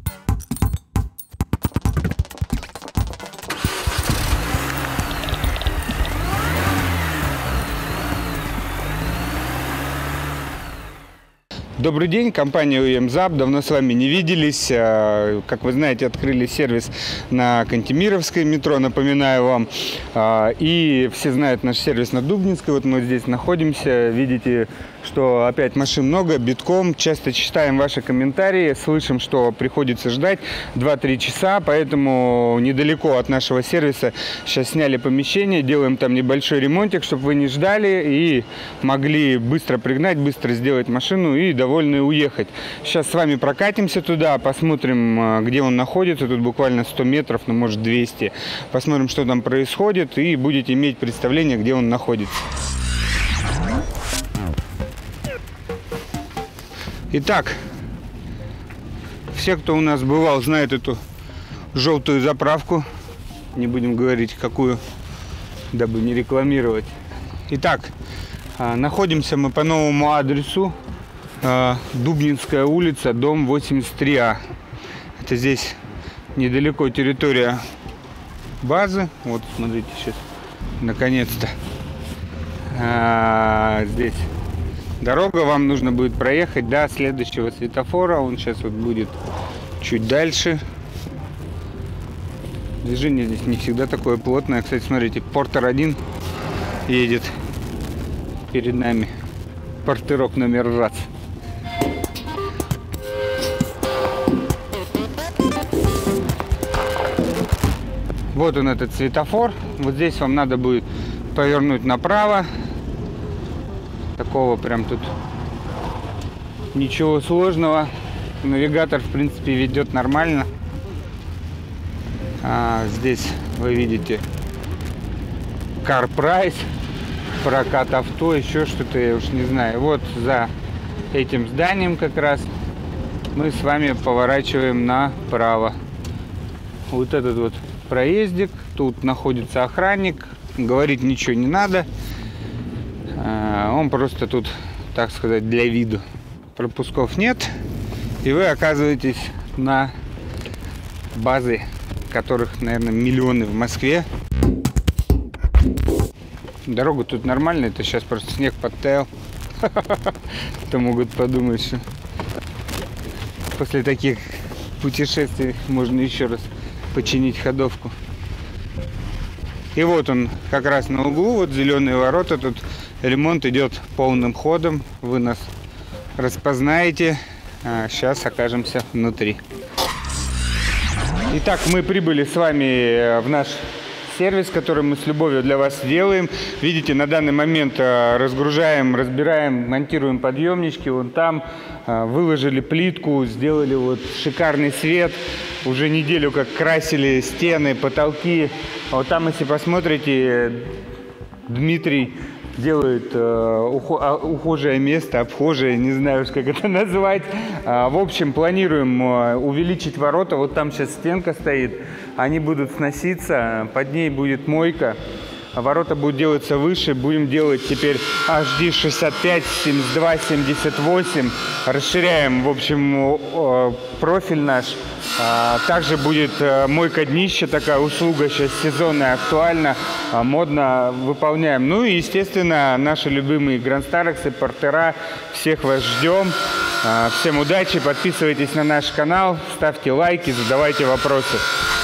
Добрый день, компания УМЗАП. Давно с вами не виделись. Как вы знаете, открыли сервис на Кантемировской метро, напоминаю вам. И все знают наш сервис на Дубнинской. Вот мы здесь находимся. Видите, что опять машин много, битком. Часто читаем ваши комментарии, слышим, что приходится ждать 2-3 часа. Поэтому недалеко от нашего сервиса сейчас сняли помещение. Делаем там небольшой ремонтик, чтобы вы не ждали и могли быстро пригнать, быстро сделать машину и довольно уехать. Сейчас с вами прокатимся туда, посмотрим, где он находится. Тут буквально 100 метров, ну может 200. Посмотрим, что там происходит, и будете иметь представление, где он находится. Итак, все, кто у нас бывал, знают эту желтую заправку. Не будем говорить, какую, дабы не рекламировать. Итак, находимся мы по новому адресу. Дубнинская улица, дом 83А. Это здесь недалеко территория базы. Вот, смотрите, сейчас наконец-то здесь дорога. Вам нужно будет проехать до следующего светофора. Он сейчас вот будет чуть дальше. Движение здесь не всегда такое плотное. Кстати, смотрите, Портер 1 едет перед нами. Портерок номер раз. Вот он, этот светофор. Вот здесь вам надо будет повернуть направо. Такого прям тут ничего сложного. Навигатор, в принципе, ведет нормально. Здесь вы видите Car Price, прокат авто, еще что-то, я уж не знаю. Вот за этим зданием как раз мы с вами поворачиваем направо. Вот этот вот проездик, тут находится охранник, говорить ничего не надо, он просто тут, так сказать, для виду. Пропусков нет, и вы оказываетесь на базе, которых, наверное, миллионы в Москве. Дорога тут нормальная, это сейчас просто снег подтаял. То могут подумать, что после таких путешествий можно еще раз починить ходовку. И вот он как раз на углу, вот зеленые ворота, тут ремонт идет полным ходом, вы нас распознаете. Сейчас окажемся внутри. Итак, мы прибыли с вами в наш сервис, который мы с любовью для вас делаем. Видите, на данный момент разгружаем, разбираем, монтируем подъемнички. Вон там выложили плитку, сделали вот шикарный свет. Уже неделю как красили стены, потолки. А вот там, если посмотрите, Дмитрий делает ухожее место, обхожее, не знаю уж как это назвать. В общем, планируем увеличить ворота. Вот там сейчас стенка стоит. Они будут сноситься, под ней будет мойка. Ворота будут делаться выше. Будем делать теперь HD 65, 72, 78. Расширяем, в общем, профиль наш. Также будет мойка днища, такая услуга сейчас сезонная, актуальна, модно выполняем. Ну и, естественно, наши любимые Гранд-Старексы, Портера. Всех вас ждем. Всем удачи, подписывайтесь на наш канал, ставьте лайки, задавайте вопросы.